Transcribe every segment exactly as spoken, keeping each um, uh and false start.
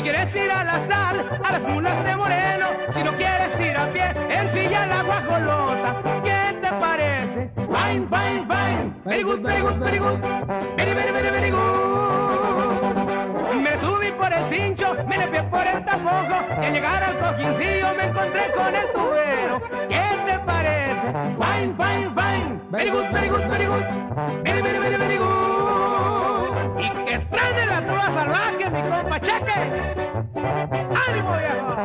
quieres ir a la sal, a las Mulas de Moreno, si no quieres ir a pie, en silla la guajolota, ¿qué te parece? Fine, fine, fine, very good, very good, very good, very, very, very, very good. Me subí por el cincho, me limpié por el tapojo, y al llegar al cojincillo me encontré con el tubero, ¿qué te parece? Fine, fine, fine, very good, very good, very good, very, very, very, very good. Y que traen la trova salvaje, mi compa Cheque. ¡Ánimo, viejo!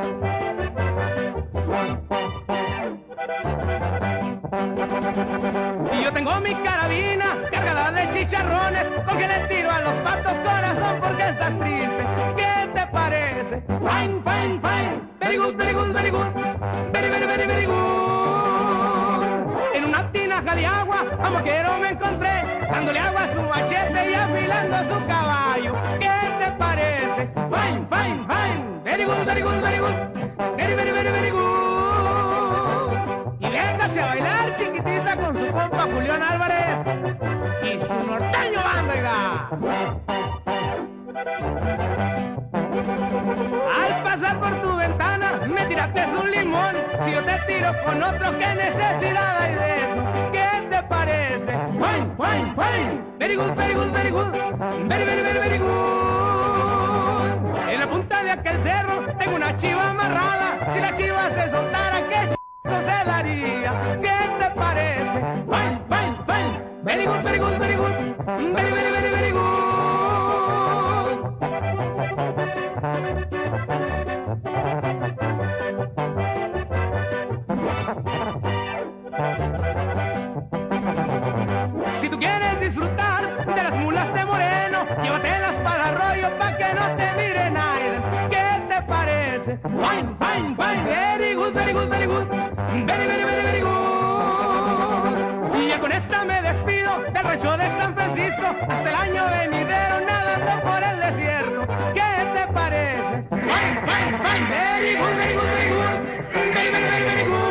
Y yo tengo mi carabina cargada de chicharrones, con que le tiro a los patos corazón porque estás triste. ¿Qué te parece? Fine, fine, fine, very good, very good, very good, very, very, very, very good. En una tinaja de agua a un vaquero me encontré, dándole agua a su machete y afilando a su caballo. ¿Qué te parece? Fine, fine, fine, very good, very good, very good, very, very, very, very good. Y véngase a bailar, chiquitita, con su compa Julián Álvarez y su norteño banda, oiga. Al pasar por tu ventana me tiraste un limón, si yo te tiro con otro, ¿qué necesidad hay de eso? ¿Qué te parece? Fine, fine, fine, very good, very good, very good, very, very, very, very good. En la punta de aquel cerro tengo una chiva amarrada, si la chiva se soltara, ¿qué se daría? ¿Qué te parece? Fine, fine, fine, very good, very good, very good, very, very, very, very good. Si tú quieres disfrutar de las Mulas de Moreno, llévatelas para el arroyo pa' que no te miren aire. ¿Qué te parece? Fine, fine, fine, very good, very good, very good, very, very, very, very good. Y ya con esta me despido del rancho de San Francisco, hasta el año venidero nadando por el desierto. ¿Qué te parece? Fine, fine, fine, very good, very good, very good, very, very, very, very good.